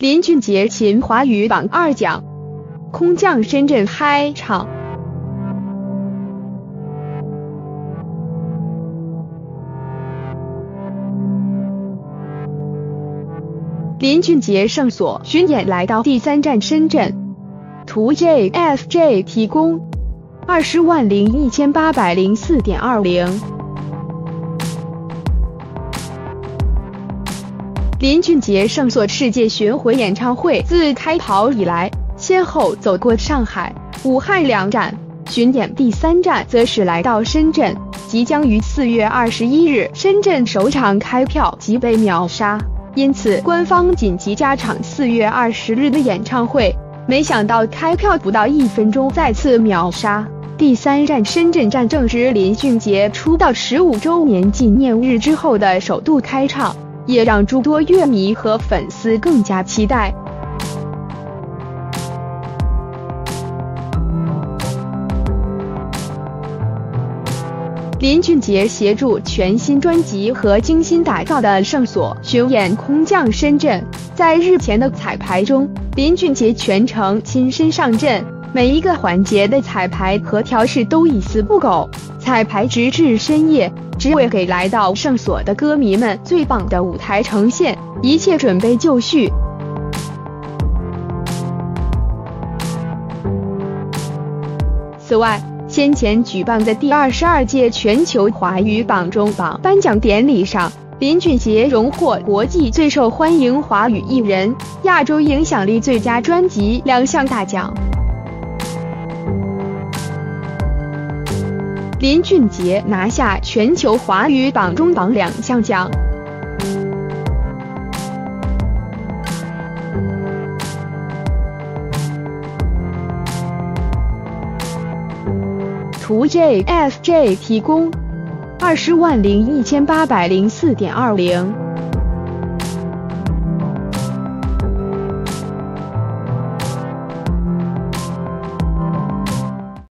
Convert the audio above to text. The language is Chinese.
林俊杰擒华语榜2奖，空降深圳嗨唱。林俊杰圣所巡演来到第3站深圳，图 S.H.E 提供20011804.20。林俊杰圣所世界巡回演唱会自开跑以来，先后走过上海、武汉2站，巡演第3站则是来到深圳，即将于4月21日深圳首场开票即被秒杀，因此官方紧急加场4月20日的演唱会，没想到开票不到1分钟再次秒杀。第3站深圳站正值林俊杰出道15周年纪念日之后的首度开唱，也让诸多乐迷和粉丝更加期待。林俊杰协助全新专辑和精心打造的圣所巡演空降深圳，在日前的彩排中，林俊杰全程亲身上阵，每一个环节的彩排和调试都一丝不苟，彩排直至深夜，只为给来到圣所的歌迷们最棒的舞台呈现，一切准备就绪。此外，先前举办的第22届全球华语榜中榜颁奖典礼上，林俊杰荣获国际最受欢迎华语艺人、亚洲影响力最佳专辑2项大奖。林俊杰拿下全球华语榜中榜2项奖。图 S.H.E 提供20011804.20。